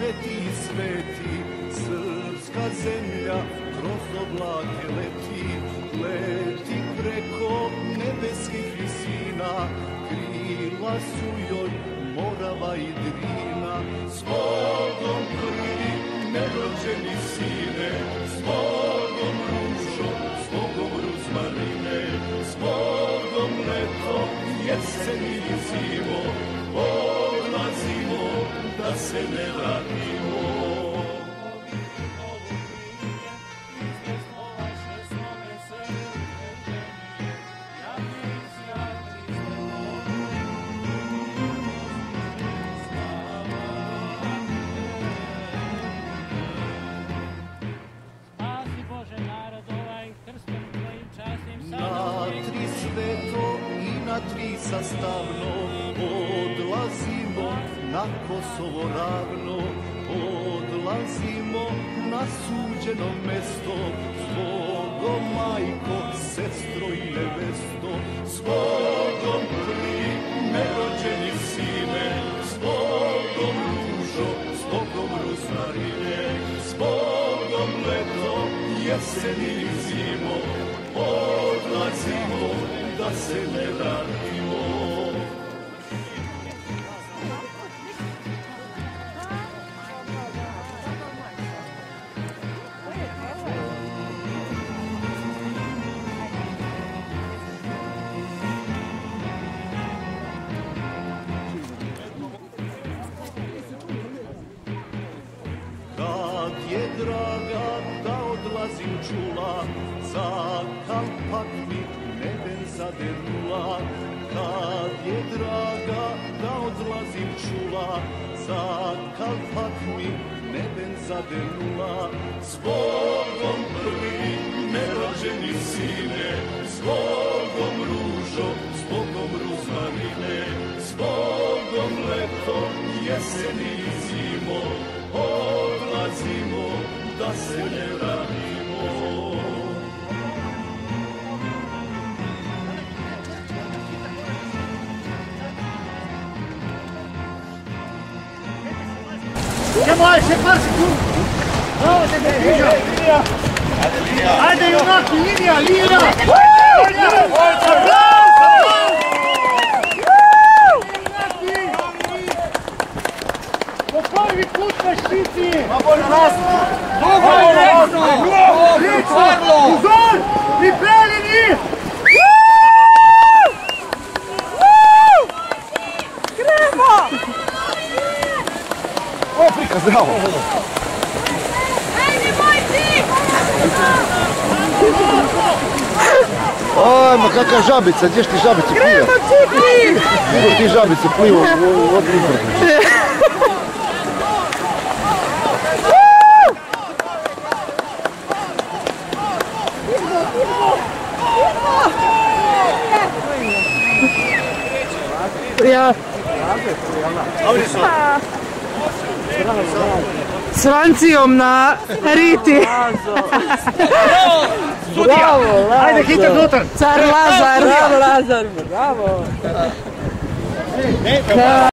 sveti, sveti, srpska zemlja kroz oblake leti, leti preko nebeskih visina, krila su joj Morava i Drina. S Bogom krvi, nerođeni sine, s Bogom ružo, s Bogom ruzmarine, s Bogom leto, jesen i zimo, odlazimo da se ne vratimo. Na tri sastavno odlazimo na Kosovo ravno, odlazimo na suđeno mesto, s Bogom majko, sestro i nevesto, s Bogom krvi, nerođeni sine, s Bogom ružo, s Bogom ruzmarine, s Bogom leto, jesen i zimo, odlazimo da se ne vratimo. Kad je draga da odlazim čula, za kalpak mi neben zadenula. Kad je draga da odlazim čula, za kalpak mi neben zadenula. S Bogom prvi, nerođeni sine, s Bogom ružo, s Bogom ruzmarine, s Bogom leto, jesen i zimo, odlazimo da se ne vratimo. Nemoj se prsti! Ajde junaki, linija, linija! Po prvi put na štiti! Uzor! Pripremljeni! Gremo! Oprika, zdravo! Ajde, moj ti! Ajmo, kakva žabica, gdješ ti žabicu pliva? Gremo, Cipri! Gdje ti žabicu pliva od izvrde? Ja. S Francijom na Riti. Bravo! Ajde, hitno unutar! Car Lazar! Bravo, Lazar! Bravo!